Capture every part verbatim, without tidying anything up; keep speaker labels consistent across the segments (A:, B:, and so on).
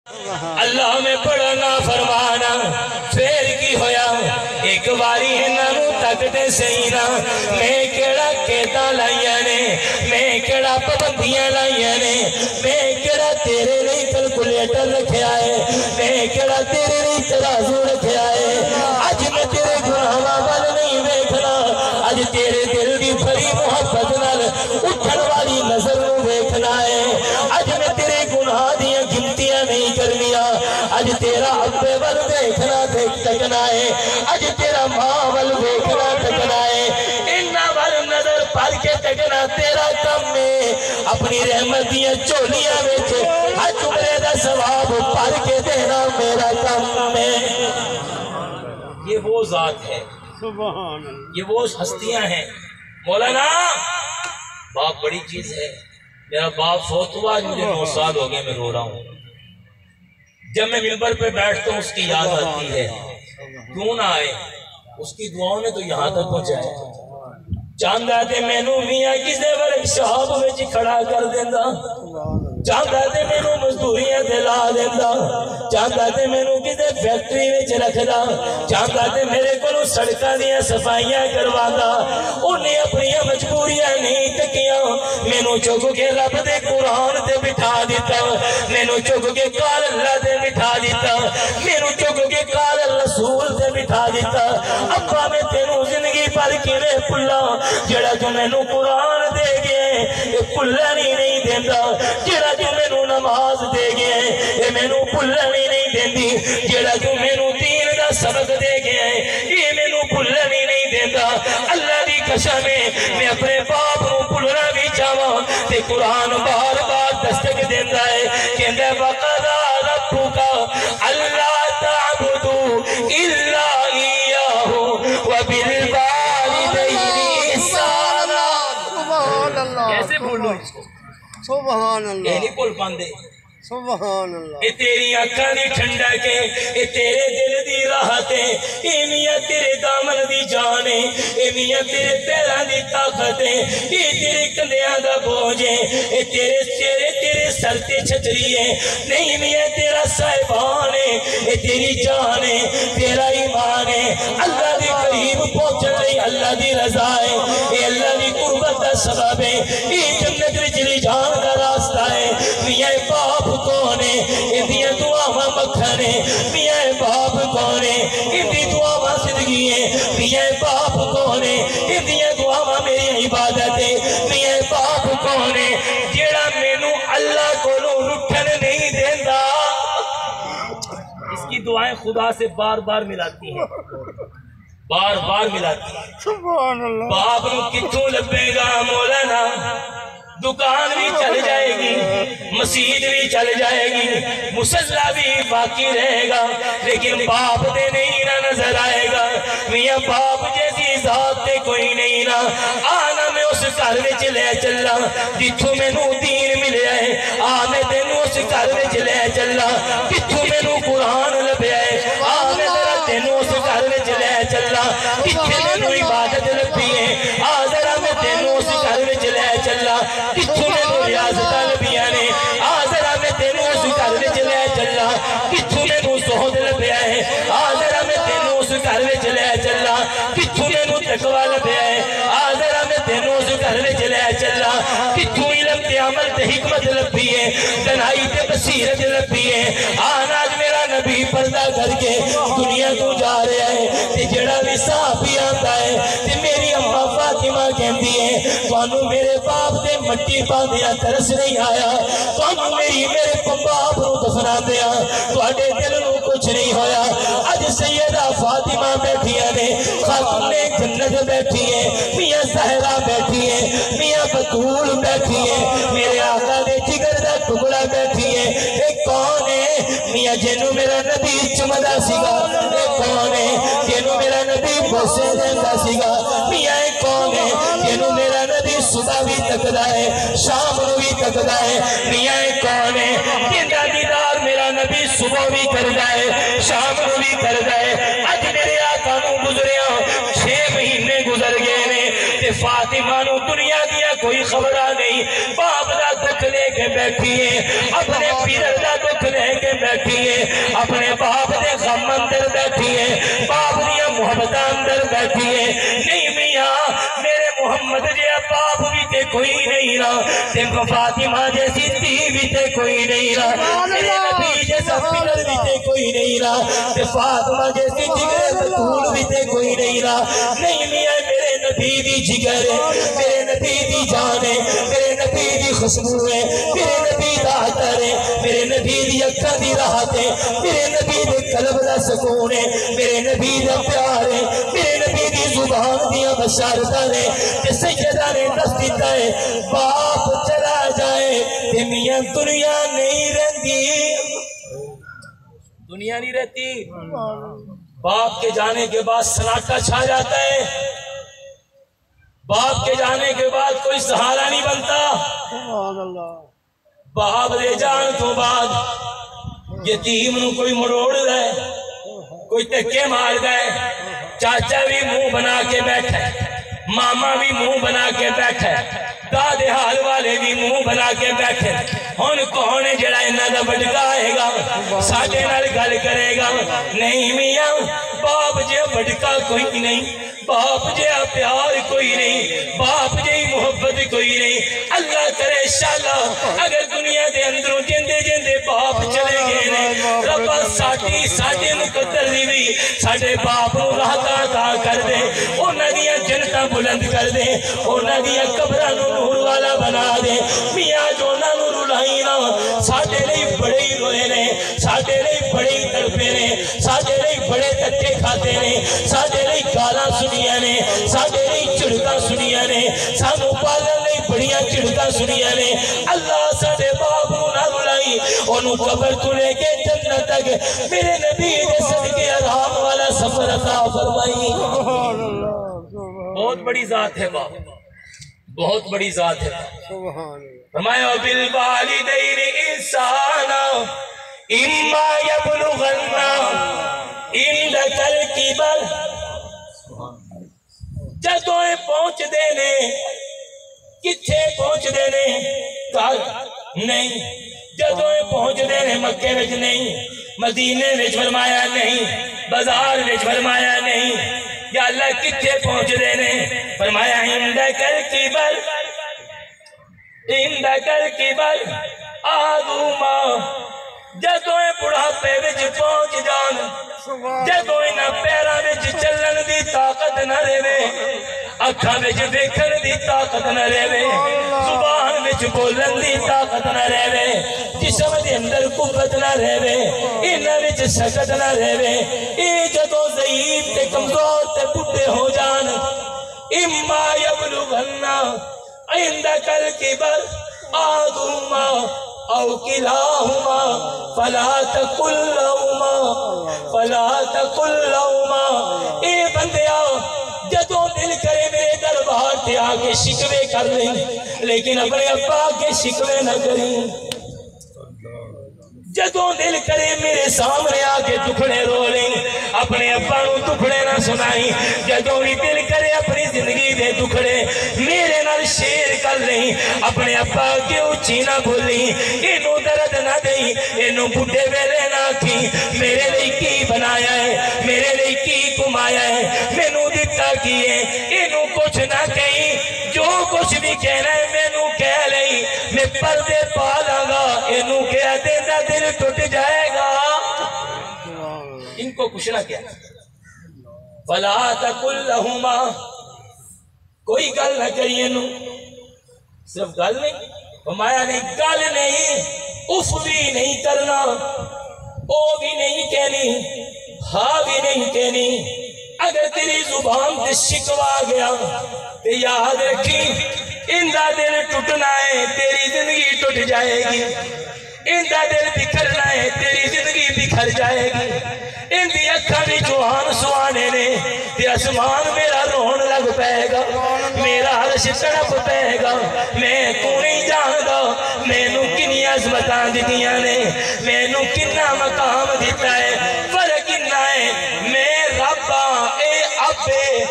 A: اللہ میں بڑا نافرمانا پھر کی ہویا ایک باری انہوں تکتے سینا میں کیڑا کہتا لائیا نے میں کیڑا پابندیاں لائیا نے میں کیڑا تیرے نہیں کیلکولیٹر رکھے آئے میں کیڑا تیرے نہیں ترازو رکھے آئے آج میں تیرے گناہاں وال نہیں دیکھنا آج تیرے دل دی بھری محبت نال اٹھن والی نظر نو دیکھنا ہے آج میں تیرے گناہ دیاں گنتیاں نہیں کر لیا آج تیرا ابے وال دیکھنا دیکھ تکنا ہے آج تیرا ماں وال دیکھنا تکنا ہے انہا وال نظر پڑھ کے تکنا تیرا کم میں اپنی رحمت دیاں چولیاں بیچے ہاتھ عمرے دا ثواب پڑھ کے دینا میرا کم میں یہ وہ ذات ہے یہ وہ ہستیاں ہیں مولانا باپ بڑی چیز ہے میرا باپ فوت ہوا مجھے نو سال ہو گئے میں رو رہا ہوں جب میں ممبر پہ بیٹھتا ہوں اس کی یاد آتی ہے کیوں نہ آئے اس کی دعاؤں نے تو یہاں تک پہنچائے چاندہ دے مینو میاں کسے ورک شہاب میں کھڑا کر دیندہ چاندہ دے مینو مزدوریاں دلا دیندہ چاندہ دے مینو کسے فیکٹری میں رکھدا چاندہ دے میرے کو سڑکاں دیاں صفائیاں کروادا انہیں اپنی مجبوریاں نہیں تکیاں مینو چوکو کے رب دے قرآن تے بٹھا دیتا مینو چوکو کے قال اللہ تے بٹھا دیتا مینو چوکو کے قال رسول تے بٹھا دیتا ابا میں تینو زندگی پر کینے پلا جڑا جو مینو قرآن دے گئے یہ پلانی نہیں دیندہ جڑا جو مینو نماز دے گئے یہ مینو پلانی نہیں دیندی جڑا جو مینو دین دا سبق دے گئے یہ مینو پلانی نہیں دیندہ اللہ دی قسم ہے میں اپنے باپ نو پلنا بھی چاہواں تے قرآن بار بار دستک دیندہ ہے کہندہ وَقَضَى رَبُّكَ أَلَّا تَعْبُدُوا إِلَّا إِيَّاهُ وَبِالْوَالِدَيْنِ إِحْسَانًا کیسے بھولوں اس کو
B: سبحان اللہ
A: یہ نہیں بھول پاندے
B: سبحان اللہ
A: اے تیری آنکھاں دی ٹھنڈک ہے اے تیرے دل دی راحت ہے اے میاں تیرے دامن دی جان ہے اے میاں تیرے پیراں دی طاقت ہے اے تیرے کندھیاں دا بوجھ ہے اے تیرے تیرے تیرے سر تے چھتری ہے نہیں میاں تیرا صاحبان ہے اے تیری جان ہے تیرا ایمان ہے اللہ دی قریب پہنچن لئی اللہ دی رضا ہے اے اللہ دی قربت دا سبب ہے اے جنت وچ جان دا راستہ ہے میاں باپ کونے اندیاں دعاواں مکھنے میاں باپ کونے اندی دعاواں زندگی ہے میاں باپ کونے اندیاں دعاواں میری عبادت ہے میاں باپ کونے جیڑا مینو اللہ کو رٹھن نہیں دیندہ اس کی دعائیں خدا سے بار بار ملاتی ہیں بار بار ملاتی ہیں
B: سبحان اللہ
A: باپ نو کتوں لبے گا مولانا دکان بھی چل جائے گی مسجد بھی چل جائے گی مصلی بھی باقی رہے گا لیکن باپ دے نہیں نہ نظر آئے گا میاں باپ جیسی ذات تے کوئی نہیں نہ آنا میں اس گھر وچ لے چلا جتھوں مینوں دین ملیا ہے آ میں تینوں اس گھر وچ لے چلا جتھوں مینوں قرآن لبیا ہے آ میں ذرا تینوں اس گھر وچ لے چلا جتھے مینوں عبادت لبھی ہے آ ذرا میں تینوں اس گھر وچ لے چلا کتھوں میں نو ریاضتہ لبیاں نے آذرہ میں تینوں اس گھر وچ لے چلا کتھوں میں نو زہد لبیا ہے آذرہ میں تینوں اس گھر وچ لے چلا کتھوں میں نو تقوی لبیا ہے آذرہ میں تینوں اس گھر وچ لے چلا کتھوں علم تے عمل تے حکمت لبی ہے تنہائی تے بصیرت لبی ہے آن آج میرا نبی پردہ کر کے دنیا کو جا رہا ہے تے جڑا بھی صحابی آتا ہے تے میری اماں فاطمہ کہندی ہے توانو میرے باپ دے مٹی باندیا ترس نہیں آیا توانو میری میرے باپ نو دفنا دیا تواڈے دل نو کچھ نہیں ہویا اج سیدہ فاطمہ بیٹھیاں نے خاتون جنت بیٹھی ہے میاں زہرا بیٹھی ہے میاں بطول بیٹھی ہے میرے آقا دے جگر دا ٹکڑا بیٹھی ہے ایک کون ہے میاں جنو میرا نبی چمدا سیگا ایک کون ہے جنو میرا نبی بوسے دیندہ سیگا میاں ایک کون ہے جنو میرا نبی صبح بھی تکدا ہے شام نو بھی تکدا ہے میاں ایک کون ہے جندہ دیدار میرا نبی صبح بھی کردا ہے شام نو بھی کردا ہے اج میرے آقا نو گزریاں چھ مہینے گزر گئے نے تے فاطمہ نو دنیا دیا کوئی خبرہ نہیں باپ دا دکھ لے کے بیٹھی ہے اپنے پیرر دا دکھ لے لے کے بیٹھی ہے اپنے باپ دے غم اندر بیٹھی ہے باپ دیا محبت اندر بیٹھی ہے نہیں میاں میرے محمد جیا باپ بھی تے کوئی نہیں رہا تے فاطمہ جیسی تھی بھی تے کوئی نہیں رہا میرے نبی جیسا پلر بھی تے کوئی نہیں رہا تے فاطمہ جیسی جگر بطول بھی تے کوئی نہیں رہا نہیں میاں میرے نبی دی جگر ہے میرے نبی دی جان ہے میرے نبی دی خوشبو ہے میرے نبی دا عطر ہے میرے نبی دی اکھاں دی راحت ہے میرے نبی دے قلب دا سکون ہے میرے نبی دا پیار ہے میرے نبی دی زبان دیا بشارتاں نے کہ سیدہ نے دس دیتا ہے باپ چلا جائے تے میاں دنیا نہیں رہتی دنیا نہیں رہتی باپ کے جانے کے بعد سناٹا چھا جاتا ہے باپ کے جانے کے بعد کوئی سہارا نہیں بنتا باپ دے جان تو بعد یتیم نو کوئی مروڑ رہے کوئی تکے مار گئے چاچا بھی منہ بنا کے بیٹھے ماما بھی منہ بنا کے بیٹھے دادے حال والے بھی منہ بنا کے بیٹھے ہن کون جڑا انہاں دا بڑکا آئے گا ساڈے نال گل کرے گا نہیں میاں باپ جے بڑکا کوئی نہیں باپ جے پیار کوئی نہیں باپ جے محبت کوئی نہیں اللہ کرے شالا اگر دنیا دے اندروں جندے جندے باپ چلے گئے نے ربا ساڈی ساڈے مقدر دی بھی ساڈے باپ نو راحت عطا کر دے انہاں دیاں جنتاں بلند کر دے انہاں دیاں قبراں نو نور والا بنا دے میاں جو انہاں نو رلائی نا ساڈے لئی بڑے ہی روئے نے ساڈے لئی بڑے ہی تڑپے نے ساڈے لئی بڑے دھکے کھاتے نے ساڈے لئی گالاں سنیاں نے ساڈے لئی چڑکاں سنیاں نے سانو پالن لئی بڑیاں چڑکاں سنیاں نے اللہ ساڈے باپ نو نہ رلائی اونوں قبر تو لے کے جنت تک میرے نبی دے صدقے آرام والا سفر عطا فرمائی بہت بڑی ذات ہے باپ بہت بڑی ذات ہے فرمایا بالوالدین احسانا اما یبلغن عندک الکبر جدوں پہنچ دے نے کتھے پہنچ دے نے کل نہیں جدوں پہنچ دے نے مکے وچ نہیں مدینے وچ فرمایا نہیں بازار وچ فرمایا نہیں یا اللہ کتھے پہنچ دے نے فرمایا عندک الکبر عندک الکبر آدوما جدوں بڑھاپے وچ پہنچ جان جدوں انہاں پیراں وچ چلن دی طاقت نہ رہے اکھاں وچ دیکھن دی طاقت نہ رہے زبان وچ بولن دی طاقت نہ رہے جسم دے اندر قوت نہ رہے انہاں وچ سکت نہ رہے اے جدوں ضعیف تے کمزور تے بڈھے ہو جان اما یبلغن عندک الکبر احدہما او کلاہما فلا تقل لہما فلا تقل لہما اے بندیا جدوں دل کرے میرے دربار تے آگے شکوے کر لیں لیکن اپنے ابا کے شکوے نہ کریں جدوں دل کرے میرے سامنے آگے دکھڑے رو لیں اپنے ابا نو دکھڑے نہ سنائیں جدوں بھی دل کرے اپنی زندگی دے دکھڑے میرے نال شیر کر لیں اپنے ابا کے اچھی نہ بھولیں انہوں درد نہ دیں انہوں بڑھے ویلے نہ کی میرے لئے کی بنایا ہے میرے لئے کی کمایا ہے مینوں دتا کیے انہوں کچھ نہ کہیں جو کچھ بھی کہنا ہے مینوں کہہ لیں میں پردے پالاں گا انہوں کہہ دینا دل ٹوٹ جائے گا ان کو کچھ نہ کیا فلا تقل لہما کوئی گل نہ کریے نو صرف گل نہیں فرمایا نہیں گل نہیں اف بھی نہیں کرنا او بھی نہیں کہنی ہاں بھی نہیں کہنی اگر تیری زبان تے شکوا گیا تے یاد رکھی اندہ دل ٹوٹنا ہے تیری زندگی ٹوٹ جائے گی اندہ دل بکھرنا ہے تیری زندگی بکھر جائے گی اندی اکھا بھی جوان سوانے نے تے اسمان میرا رون لگ پائے گا میرا عرش تڑپ پائے گا میں کو نہیں جان گا میں نو کنی عظمتاں دیتیاں نے میں نو کنہ مقام دیتا ہے فرق کنہ ہے میں ربا اے ابے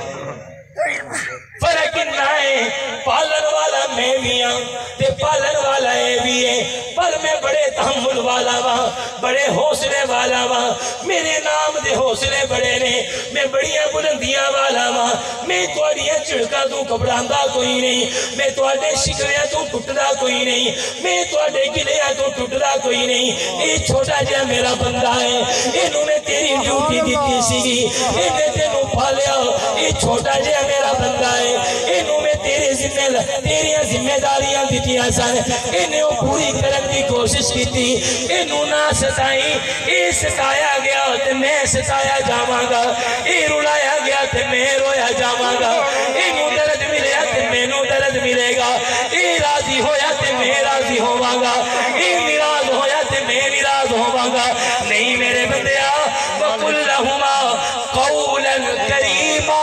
A: فرق نہ ہے پالن والا میں بھی ہوں تے پالن والا اے بھی ہے پر میں بڑے تحمل والا وا بڑے حوصلے والا وا میرے نام دے حوصلے بڑے نے میں بڑیاں بلندیاں والا وا میں تواڈیاں جھڑکاں تو گھبراندا کوئی نہیں میں تواڈے شکویاں تو ٹٹدا کوئی نہیں میں تواڈے گلیاں تو ٹٹدا کوئی نہیں اے چھوٹا جہا میرا بندہ ہے اینوں میں تیری ڈیوٹی دتی سی اینے تینوں پالیا اے چھوٹا جہا میرا بندہ ہے اینوں میں تیرے ذمہ تیریاں ذمہ داریاں دتیاں سن اینے او پوری کرن دی کوشش کیتی اینوں نہ ستائی اے ستایا گیا تے میں ستایا جاواں گا اے رلایا گیا تے میں رویا جاواں گا اینوں درد ملیا تے مینوں درد ملے گا اے راضی ہویا تے میں راضی ہوواں گا اے ناراض ہویا تے میں ناراض ہوواں گا نہیں میرے بندیا وقل لہما قولا کریما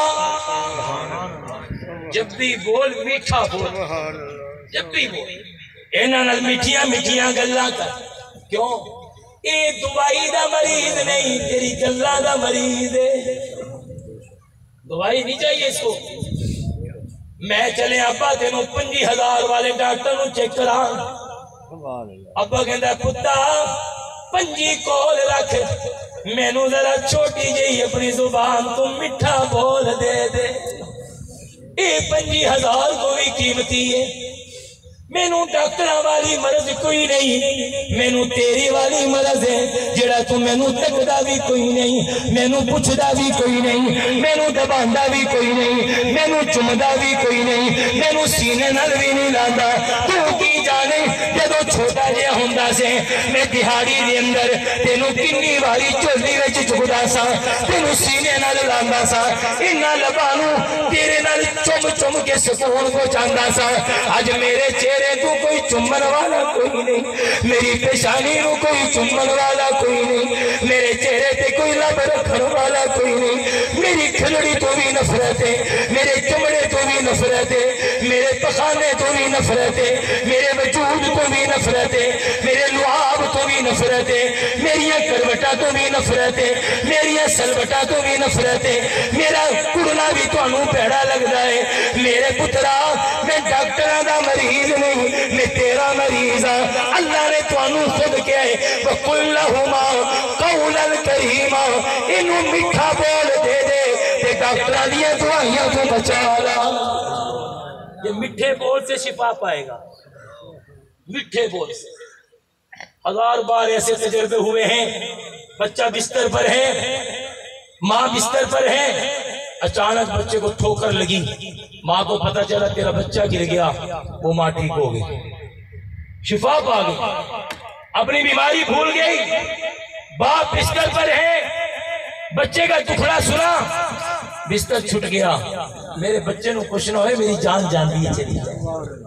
A: جب بھی بول میٹھا بول جب بھی بول اینا نال میٹھیاں میٹھیاں گلاں کر کیوں اے دوائی دا مریض نہیں تیری گلاں دا مریض ہے دوائی نہیں چاہیے اس کو میں چلے ابا تینوں پنجی ہزار والے ڈاکٹر نو چیک کرا ابا کہندا پتا پنجی کول رکھ مینوں ذرا چھوٹی جئی اپنی زبان تو میٹھا بول دے دے اے پنجی ہزار کو بھی قیمتی ہے مینوں ڈاکٹر والی مرض کوئی نہیں مینوں تیری والی مرض ہے جڑا تو مینوں تکدا بھی کوئی نہیں مینوں پوچھدا بھی کوئی نہیں مینوں دباندا بھی کوئی نہیں مینوں چمدا بھی کوئی نہیں مینوں سینے نال بھی نہیں لاندا تو کی جانے جدوں چھوٹا جہا ہوندا سے میں دہاڑی دے اندر تینوں کنی واری چولی وچ چکدا سا تینوں سینے نال لاندا سا انہاں لباں نوں تیرے نال چم چم کے سکون پہنچاندا سا اج میرے چہرے تو کوئی چمن والا کوئی نہیں میری پیشانی نو کوئی چمن والا کوئی نہیں میرے چہرے تے کوئی لب رکھن والا کوئی نہیں میری کھلڑی تو بھی نفرت ہے میرے چمڑے تو بھی نفرت ہے میرے پخانے تو بھی نفرت ہے میرے وجود تو بھی نفرت ہے میرے لعاب تو بھی نفرت ہے میریاں کروٹا تو بھی نفرت ہے میریاں سلوٹا تو بھی نفرت ہے میرا کڑنا بھی تو انہوں پیڑا لگتا ہے میرے پترا میں ڈاکٹرہ دا مریض نہیں میں تیرا مریض ہاں اللہ نے تو انہوں خود کیا ہے وَقُلْ لَهُمَا قَوْلًا كَرِيمًا انہوں مٹھا بول دے دے تے ڈاکٹرہ دیا دعائیاں تو بچا لا یہ مٹھے بول سے شفا پائے گا مٹھے بول سے ہزار بار ایسے تجربے ہوئے ہیں بچہ بستر پر ہے ماں بستر پر ہے اچانک بچے کو ٹھوکر لگی ماں کو پتہ چلا تیرا بچہ گر گیا وہ ماں ٹھیک ہو گئی شفا پا گئی اپنی بیماری بھول گئی باپ بستر پر ہے بچے کا دکھڑا سنا بستر چھٹ گیا میرے بچے نو کچھ نہ ہوئے میری جان جان دی چلی جائے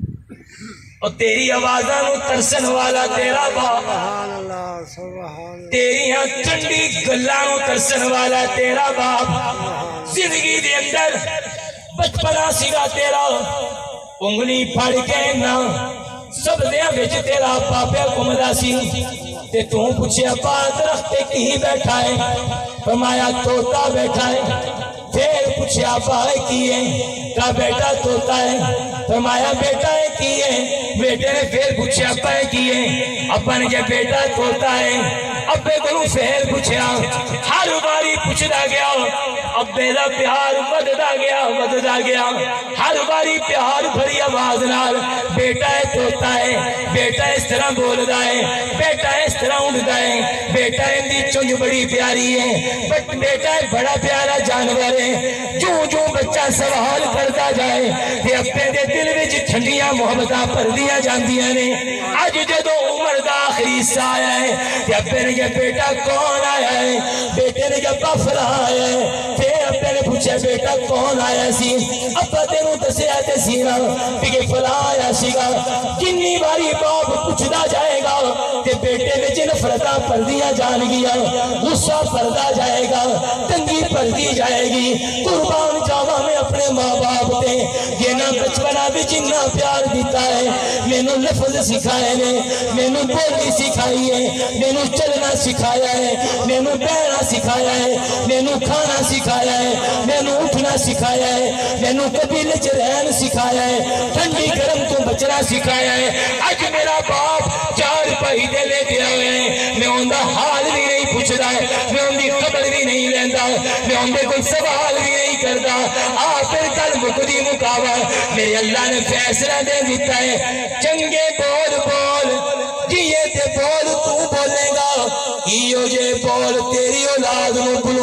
A: اور تیری آوازاں نو ترسن والا تیرا باپ تیری ہاں چنڈی گلاں نو ترسن والا تیرا باپ زندگی دے اندر بچپنا سیگا تیرا انگلی پھڑ کے نا سب دیا بچ تیرا پاپیا کمدہ سی تے تو پوچھے ابا درخت کی بیٹھا ہے فرمایا توتا بیٹھا ہے پھر پوچھے ابا کیے کا بیٹا توتا ہے فرمایا بیٹا ہے کیے بیٹے نے پھر پوچھے ابا کیے ابا نے کہا بیٹا توتا ہے ابے کو پھر پوچھا ہر باری پوچھتا گیا ابے دا پیار وددا گیا وددا گیا ہر باری پیار بھری آواز نال بیٹا ہے توتا ہے بیٹا اس طرح بولدا ہے بیٹا اس طرح اڑدا ہے بیٹا ان دی چونج بڑی پیاری ہے بٹ بیٹا بڑا پیارا جانور ہے جو جو بچہ سوال کرتا جائے کہ ابے دے دل وچ ٹھنڈیاں محبتاں پردیاں جاندیاں نے اج جدوں عمر دا آخری حصہ آیا ہے کہ ابے نے کہا بیٹا کون آیا ہے بیٹے نے کہا بفلا آیا ہے پھر ابے نے پوچھا بیٹا کون آیا سی ابا تینوں دسیا تے سی نا کہ فلاں آیا سی گا کنی باری باپ پوچھدا جائے گا کہ بیٹے وچ نفرتاں پردیاں جان گیا غصہ پردا جائے گا تنگی پردی جائے گی قربان جاواں میں اپنے ماں باپ تے یہ نہ بچپنا وچ اتنا پیار دیتا ہے مینوں لفظ سکھائے نے مینوں بولی سکھائی ہے مینوں چلنا چلنا سکھایا ہے، مینوں بہنا سکھایا ہے، مینوں کھانا سکھایا ہے، مینوں اٹھنا سکھایا ہے، مینوں قبیلے چ رہن سکھایا ہے، ٹھنڈی گرم تو بچنا سکھایا ہے۔ اج میرا باپ چار پہی دے لے کے ہوئے ہیں، میں ان دا حال بھی نہیں پوچھدا ہے، میں ان دی خبر بھی نہیں لیندا، میں ان دے کوئی سوال بھی نہیں کردا۔ آخر کل مکدی مکاوا میرے اللہ نے فیصلہ دے دیتا ہے، چنگے بول بول جیے تے بول تو بولے گا، ایو جے بول تیری اولاد نو